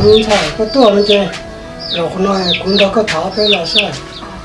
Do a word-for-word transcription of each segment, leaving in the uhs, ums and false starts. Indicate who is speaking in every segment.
Speaker 1: mình xài có tua mình chơi rồi con nói cũng đâu có tháo tới là sao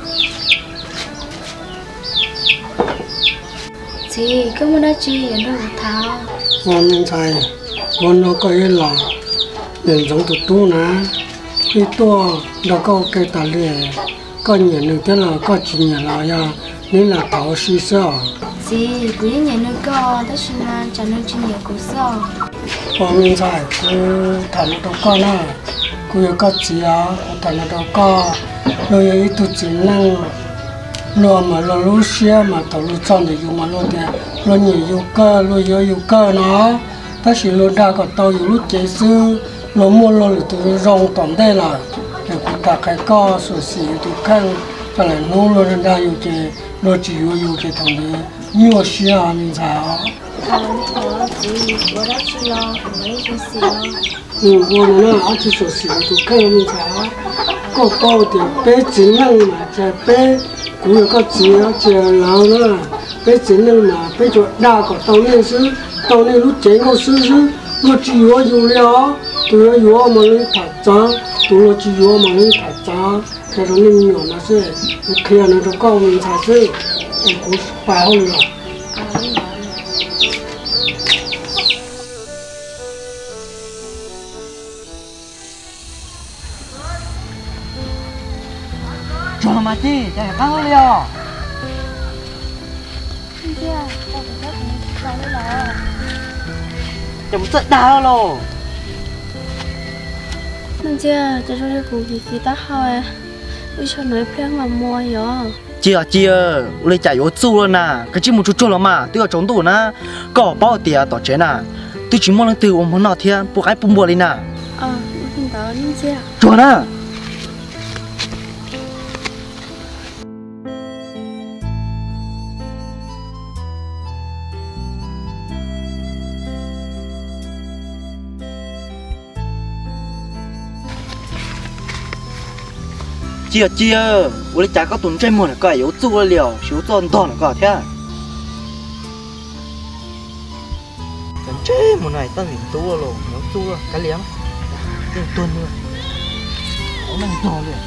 Speaker 2: chị cứ muốn nói chi ở đâu tháo
Speaker 1: con mình xài con nó có yên là nên giống tụt tu nè khi tua đâu có cái tài liệu có nhiều nữa thế là có chỉ nhà là ya nên là tháo xí sao
Speaker 2: chị cứ nhà nơi co đó xin là trả nơi chi nhiều của sao
Speaker 1: con mình xài cứ thằng nó có nè cứ có chỉ á thằng nó có rồi ít tụt chỉ năng lo mà lo lúa xia mà tàu lúa chọn để dùng mà lo thì lo nhiều dùng cơ lo nhiều dùng cơ nó ta chỉ lo ra còn tàu dùng lúa chế sư lo mua lo để tụi rong tóm đây là để cũng đặt cái co sủi xì tụi khăn ta lại nấu lo ra dùng chế lo chỉ dùng dùng chế thằng đấy nhiều xia mình sao
Speaker 2: chị bữa đó chị lo mấy cái xì
Speaker 1: ừ bữa nó ăn chỉ sủi xì tụi khăn mình sao có có thì bé chính năng mà chơi bé cũng có chỉ ở chơi lão nữa bé chính năng mà bé chỗ đa có tàu lên sư tàu lên lúc chế có sư sư lúc chỉ có dùng liao tụi nó dùng mà lên thạch giá tụi nó chỉ dùng mà lên thạch giá cái đó nên nhỏ nó sẽ khi nó nó có mình thạch sẽ cũng phải hơn rồi
Speaker 3: cho mà chi chạy căng hơn liao chồng rất đau rồi
Speaker 2: nên chưa cho tôi đi cùng gì gì ta hỏi bây giờ nói phèn mà mua vậy
Speaker 3: chia chia lấy chạy vô chu luôn nè cái chi một chút chút lắm mà tôi ở trốn tủ nè có bao tiền tỏ chế nè tôi chỉ muốn từ ông nó thiên buộc ai bung bùa đi nè
Speaker 2: ờ không có nên chưa
Speaker 3: chùa nè chia chia我哋大家同真冇個有做了少做多那個聽真冇嚟當年多咯有做啊cái liếng真tuần nữa có năng to liền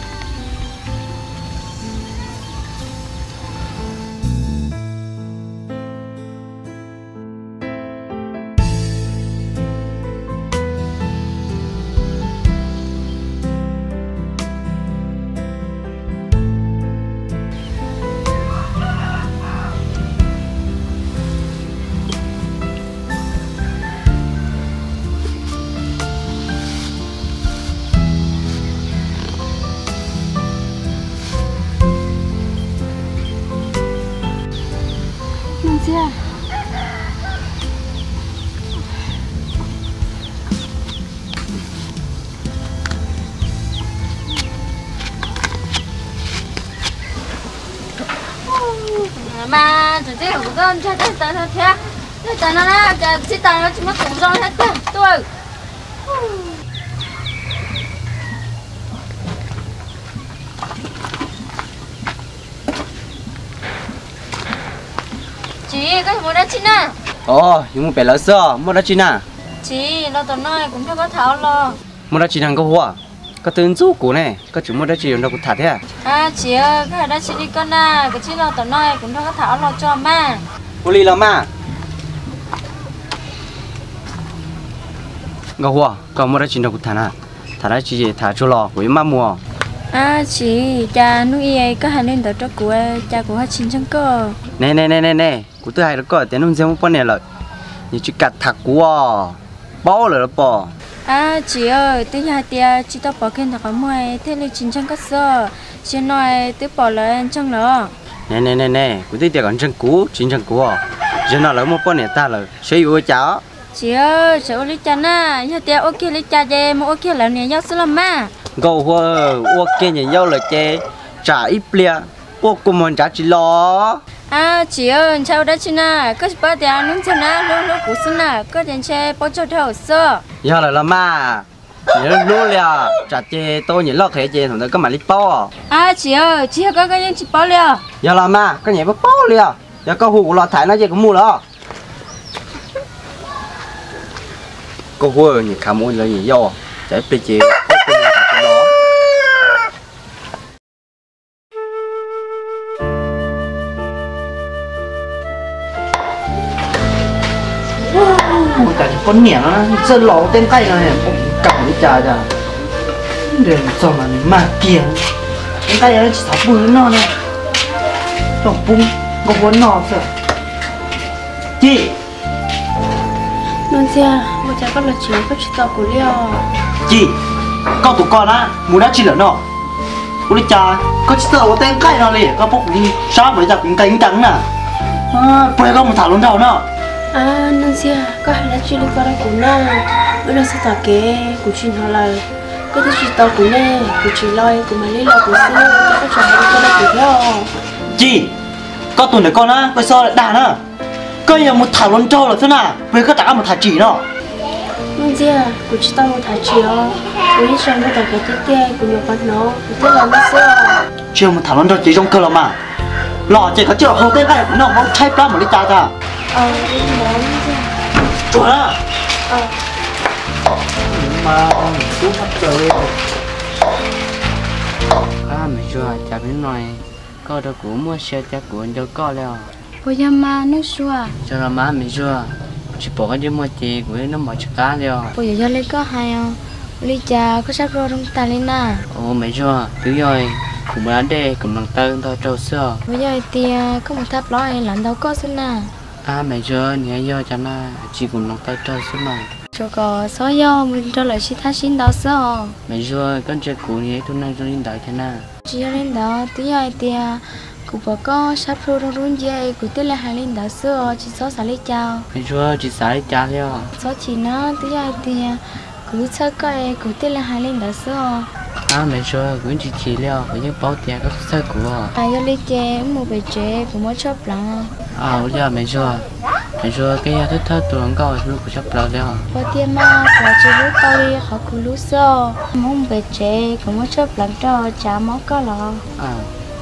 Speaker 2: chưa
Speaker 4: mà chỉ chỉ của con chơi chơi chơi chơi chơi chơi nó là chơi chỉ chơi nó chỉ mất cũng rồi hết tôi chị cái mua đó chị nè
Speaker 3: ồ nhưng mà phải là sao mua đó chị nè
Speaker 4: chị lo tao nói cũng cho có thảo lo
Speaker 3: mua đó chị năng có hoa có tên chú của này có chủ mua đó chị nó cũng thật thế à
Speaker 4: à chị ơi cái đó chị đi con à cái chị lo tao nói cũng cho có thảo lo cho mà
Speaker 3: cô đi lo mà có hoa có mua đó chị nó cũng thật à thật ra chị thả cho lo với má mua
Speaker 4: à chị cha nuôi ấy có hai nên tao cho của cha của hai chín trăm cơ
Speaker 3: nè nè nè nè nè của tôi hay là có tiền nông dân một bên này rồi như chỉ cắt thạc của bao rồi đó bỏ
Speaker 4: à chị ơi tới hai tia chị tao bỏ khen thật mua thế là chín trăm cơ sơ chị nói tới bỏ lại anh trong đó
Speaker 3: nè nè nè nè của tôi tiền còn chân cũ chín chân cũ à giờ nào lấy một bên này ta là sẽ yêu cháu
Speaker 4: chị ơi cháu lấy cha na hai tia ok lấy cha về mà ok là nè nhau sớm mà
Speaker 3: gầu hoa ok nhà nhau là chê trả ít bia ô cô muốn trả chỉ lo
Speaker 4: à chị ơi cháu đã chị na có bao tiền nông dân na lúc lúc cũng xin na có tiền chơi bao cho theo sơ
Speaker 3: giờ là làm mà nhớ luôn là trả chê tôi nhớ lo khế chê thằng đó có mà lít bao
Speaker 4: à chị ơi chị có cái gì chị bao liền
Speaker 3: giờ làm mà cái nhảy bao bao liền giờ có hủ lọt thải nó chê cũng mua đó cô hoa nhỉ khám mua là gì do chạy bê chê ui cả chỉ con nhẹ nó chân lò tên tay này cầm cái trà trà để cho mà mà kia tên tay nó chỉ tháo bún nó này tháo bún có bún nó sợ chị
Speaker 2: non chưa một cha con là chỉ có chỉ tao của liao
Speaker 3: chị con tụi con á muốn đã chỉ lỡ nó ui trà có chỉ tao tên tay nó liền có bốc đi sao mới giặc cánh trắng nè à quay con một thảo luôn đầu nó
Speaker 2: à non chưa có hai là chỉ đi qua đây của nó bữa nay sao tao kể của chị họ là cái thứ chỉ tao của nè của chị loi của mày lấy loi của xưa có chồng đi qua đây của nhau
Speaker 3: chị con tụi này con á bây giờ lại đàn á coi như một thảo luôn trâu là thế nào với các tạ một thảo chỉ nó
Speaker 2: non chưa của chị tao một thảo chỉ đó của những chồng của tao cái tiếp theo của nhiều con nó của tôi là nó xưa
Speaker 3: chưa một thảo luôn trâu chỉ trong cơ là mà lọ chỉ có chưa hậu tên này nó không thay ra một lít trà ra
Speaker 2: ờ đi nói non chưa
Speaker 3: chuẩn á
Speaker 2: ờ
Speaker 3: mà mình cũng bắt trời
Speaker 5: à mày chưa chả biết nói có đâu cũng mua xe chắc cũng cho có leo
Speaker 4: bây giờ mà nó xua
Speaker 5: cho nó má mày chưa chỉ bỏ cái gì mua chị của nó mở chiếc cá leo
Speaker 4: bây giờ lấy có hay không lấy cha có sắp rồi trong ta lên na
Speaker 5: ồ mày chưa cứ rồi cũng bán đây cũng bằng tên tao trâu xưa
Speaker 4: bây giờ thì có một tháp lõi làm đâu có xin na
Speaker 5: à mày chưa nhớ giờ cho nó chỉ cũng bằng tay trâu xưa mà
Speaker 4: cho có số giờ mình cho lại chỉ thắt xin đó sao
Speaker 5: mày chưa con chơi cũ này tôi đang cho lên đảo cho nó
Speaker 4: chỉ lên đó tí hai tia cụ bà có sắp rồi trong run dây cụ tới là hai lên đó xưa chỉ số xả lấy chào
Speaker 5: mày chưa chỉ xả đi cha leo
Speaker 4: số chỉ nó tí hai tia cụ chơi coi cụ tới là hai lên đó xưa
Speaker 5: à mày chưa cũng chỉ chỉ leo với những bao tiền các thứ của
Speaker 4: à giờ lấy chè một bề chè cũng mới chớp lắm
Speaker 5: à bây giờ mày chưa mày chưa cái thứ thứ tôi không có lúc của chấp leo leo
Speaker 4: có tiền mà có chỉ lúc tao đi họ cụ lúc xưa mong bề chè cũng mới chớp lắm cho chả móc có lọ
Speaker 5: à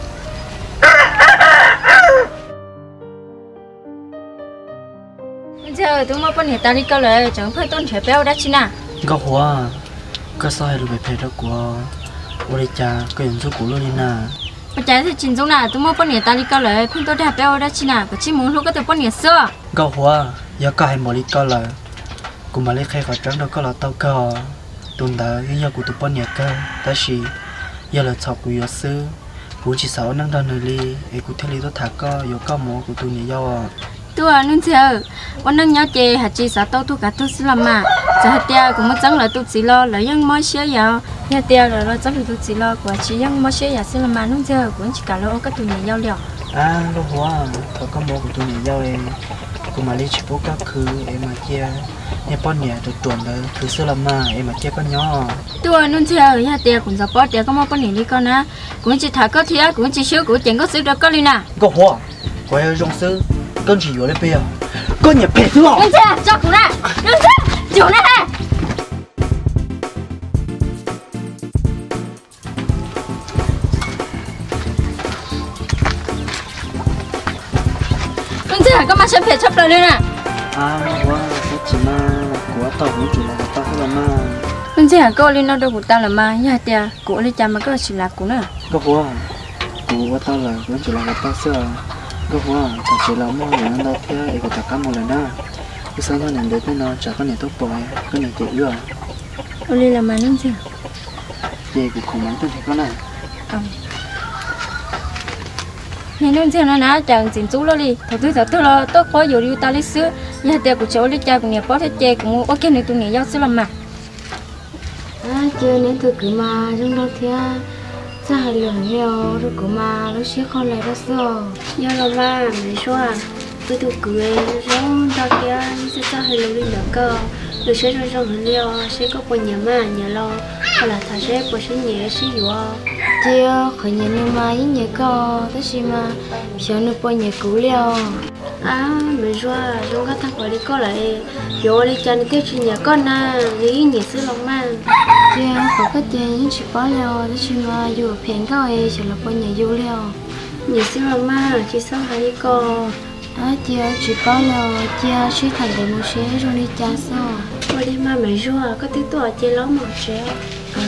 Speaker 4: giờ tôi mới quan hệ ta đi câu lời chẳng phải tôn trẻ béo đã chi nào
Speaker 3: có hoa có sai được về phê đó của ôi cha có những số cũ luôn đi nè
Speaker 4: bây giờ thì chính giống nào tôi mới quan hệ ta đi câu lời không tôi đã béo đã chi nào và chỉ muốn lúc có thể quan hệ xưa
Speaker 3: có hoa giờ có hai một đi có là cùng mà lấy khai khỏi trắng đó có là tao có tuần đã cái giờ của tụi bọn nhà cơ ta chỉ giờ là chọc của giờ xưa cũng chỉ sáu năm đó nữa đi ấy cũng thấy đi tôi thà có giờ có một của tụi nhà giàu
Speaker 4: tôi à nên chờวันนั้นnhớ chè hạt chỉ sáu tao tôi cả tôi xí làm mà giờ hạt tia cũng mất trắng là tôi chỉ lo là những món xía giàu hạt tia rồi lo trắng thì tôi chỉ lo của chỉ những món xía giàu xí làm mà nên chờ cũng chỉ cả lo các tụi nhà giàu liao
Speaker 3: à lúc hoa thôi có một của tụi nhà giàu em cũng mà lấy chỉ bố các thứ em mà chia nhà bọn nhà được tuần đó thứ xưa làm mà em mà chia con nhỏ
Speaker 4: tôi à nên chờ hạt tia cũng giờ bỏ tia có món bánh mì đi con á cũng chỉ thả có thía cũng chỉ xíu cũng chẳng có xíu được có đi nè
Speaker 3: có hoa quay ở trong xứ con chỉ vô lấy bia con nhà bể thứ họ
Speaker 4: nên chờ cho cũng nè nên chờ chịu nè nên chờ có mà xem phê chấp lời đi nè
Speaker 3: à hoa cái chỉ mà của tàu cũng chỉ là tàu thôi mà
Speaker 4: nên chờ có lên nó đâu của tao là mà nhà tia của lên cha mà có chỉ là của nữa
Speaker 3: có hoa của tao là cũng chỉ là tao xưa có hoa chỉ là mua người ăn thế ấy có tất cả một lần đó cái sáng nay đến đây nó chả có này tốt bồi cái này chạy rồi
Speaker 4: lên là mà nên chờ
Speaker 3: về cũng không muốn tôi thấy con này
Speaker 4: này nên chờ nó nã chẳng chỉnh chú lo đi thằng tôi thằng tôi lo tôi có nhiều điều ta lấy sữa nhà tia của cháu lấy cha của nhà bó thế chè cũng ok này tôi nghĩ giao sữa làm mà à chưa nên tôi cứ mà trong đó thế ra hai lần nhiều rồi cũng mà nó sẽ không lại đó sao
Speaker 2: giờ là ba mày xóa tôi tôi cười giống tao kia sẽ cho hai lần đi nữa cơ rồi sẽ cho trong hình liều sẽ có bao nhà mà nhà lo hay là thà sẽ có sẽ nhẹ sẽ dùa
Speaker 4: chưa khỏi nhà nên mà những nhà co thế gì mà sợ nó bao nhà cũ liều
Speaker 2: à mày xóa giống các thằng phải đi có lại vô đi chân cái chuyện nhà con à lý nhẹ xứ lòng mà
Speaker 4: chưa khỏi cái tiền những chỉ bỏ liều thế gì mà dù phèn cao ấy chỉ là bao nhà du liều
Speaker 2: nhẹ xứ lòng mà chỉ sống phải đi co
Speaker 4: à chưa chỉ bỏ liều chưa suy thành để một xe rồi đi cha sao
Speaker 2: rồi đi mà mày xóa có tiếng tuổi chơi lắm một xe
Speaker 4: à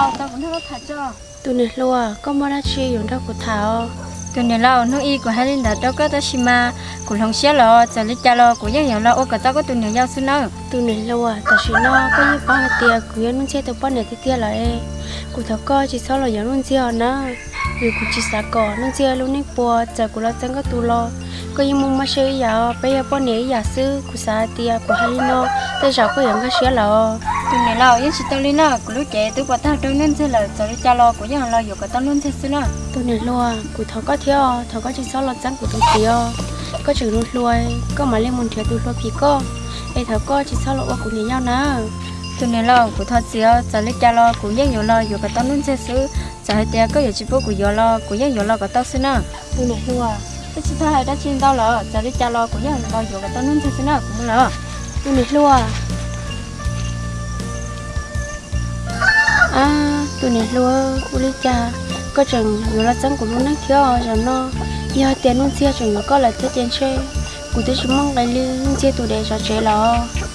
Speaker 4: lo tao cũng thấy thật cho
Speaker 2: tụi này lúa có mua ra chi dùng đâu của thảo
Speaker 4: tụi này lo nó y của hai linh đã đâu có tới xima của lòng xe lo giờ lấy cha lo của những nhà lo ô cả tao có tụi này giao xin nó
Speaker 2: tụi này lúa tao chỉ nó có như bao tiền của những xe tụi bao này thì tiền lại của thảo coi chỉ sau là những luôn xe nữa vì của chỉ xả cỏ luôn xe luôn ní bùa giờ của nó chẳng có tụi lo có như mong mà chơi giờ bây giờ bao này giờ xứ của xả tiền của hai linh nó tới giờ có những cái xe lo
Speaker 4: tụi này lo những chị tao lên nó của lúc trẻ tôi bảo tao đâu nên chơi là giờ lấy cha lo của những lo dùng cả tao luôn chơi xin nó
Speaker 2: tụi này lúa của thảo có thiếu thảo có chỉ sau là chẳng của tụi kia có chừng luôn lúa có mà lên một thiệt tụi lúa thì có ai thảo có chỉ sau là ô của nhau nữa
Speaker 4: tụi này lo của thọ xíu giờ lấy cha lo của những nhiều lo dùng cả tao luôn chơi xứ giờ hai tia có nhiều chỉ bố của nhiều lo của những nhiều lo của tao xin nó
Speaker 2: tụi này lúa
Speaker 4: tôi chỉ thấy đã chín tao lo giờ lấy cha lo của những lo dùng cả tao luôn chơi xin nó cũng lo
Speaker 2: tụi này lúa à tụi này lúa của lấy cha có chừng nhiều là chẳng của luôn nó thiếu rồi nó giờ tiền luôn xe chừng nó có là thiết tiền xe của tôi chỉ mong lại lên xe tụi để cho chơi lo